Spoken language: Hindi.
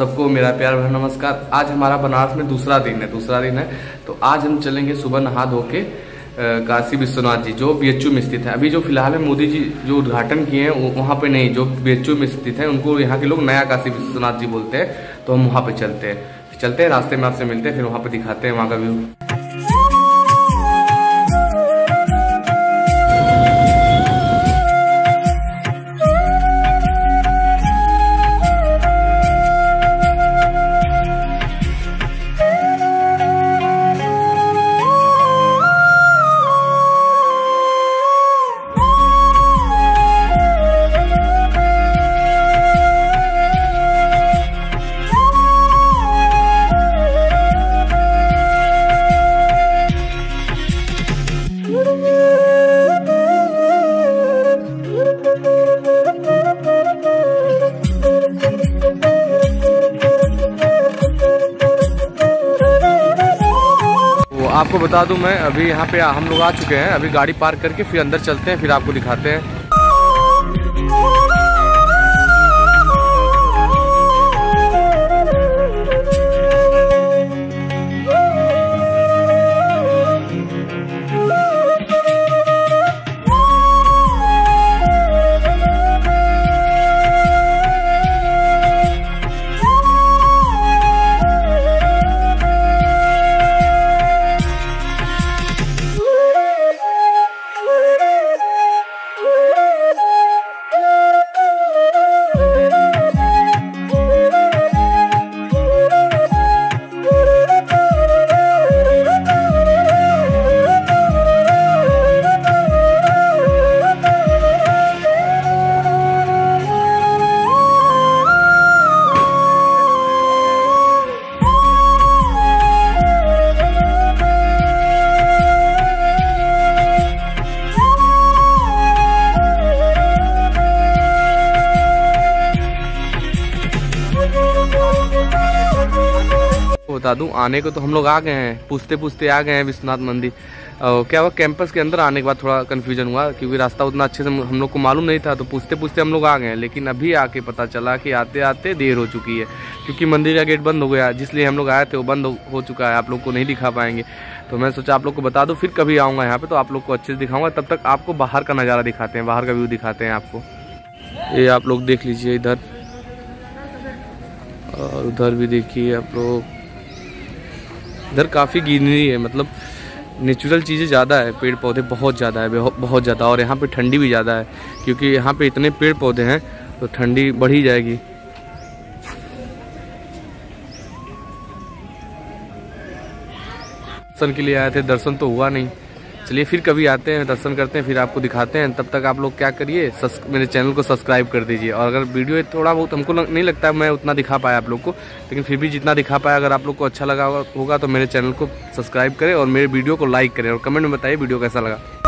सबको मेरा प्यार भरा नमस्कार। आज हमारा बनारस में दूसरा दिन है। तो आज हम चलेंगे सुबह नहा धो के काशी विश्वनाथ जी जो BHU में स्थित है। अभी जो फिलहाल है मोदी जी जो उद्घाटन किए हैं वहाँ पे नहीं, जो BHU में स्थित है उनको यहाँ के लोग नया काशी विश्वनाथ जी बोलते हैं। तो हम वहाँ पे चलते हैं, रास्ते में आपसे मिलते हैं, फिर वहाँ पे दिखाते हैं वहाँ का व्यू। आपको बता दूं मैं अभी यहाँ पे हम लोग आ चुके हैं। अभी गाड़ी पार्क करके फिर अंदर चलते हैं, फिर आपको दिखाते हैं। बता दूं आने को तो हम लोग आ गए हैं, पूछते आ गए हैं विश्वनाथ मंदिर। क्या हुआ कैंपस के अंदर आने के बाद थोड़ा कन्फ्यूजन हुआ क्योंकि रास्ता उतना अच्छे से हम लोग को मालूम नहीं था। तो पूछते हम लोग आ गए हैं, लेकिन अभी आके पता चला कि आते आते देर हो चुकी है क्योंकि मंदिर का गेट बंद हो गया। जिसलिए हम लोग आए थे वो बंद हो चुका है, आप लोग को नहीं दिखा पाएंगे। तो मैं सोचा आप लोग को बता दूं, फिर कभी आऊँगा यहाँ पे तो आप लोग को अच्छे से दिखाऊंगा। तब तक आपको बाहर का नज़ारा दिखाते हैं, बाहर का व्यू दिखाते हैं आपको। ये आप लोग देख लीजिए इधर, और उधर भी देखिए आप लोग। इधर काफ़ी ग्रीनरी है, मतलब नेचुरल चीज़ें ज़्यादा है, पेड़ पौधे बहुत ज़्यादा है, बहुत ज़्यादा। और यहाँ पे ठंडी भी ज़्यादा है क्योंकि यहाँ पे इतने पेड़ पौधे हैं तो ठंडी बढ़ ही जाएगी। दर्शन के लिए आए थे, दर्शन तो हुआ नहीं। चलिए फिर कभी आते हैं, दर्शन करते हैं, फिर आपको दिखाते हैं। तब तक आप लोग क्या करिए, मेरे चैनल को सब्सक्राइब कर दीजिए। और अगर वीडियो थोड़ा बहुत हमको नहीं लगता है मैं उतना दिखा पाया आप लोग को, लेकिन फिर भी जितना दिखा पाया, अगर आप लोग को अच्छा लगा होगा तो मेरे चैनल को सब्सक्राइब करें और मेरे वीडियो को लाइक करें और कमेंट में बताइए वीडियो कैसा लगा।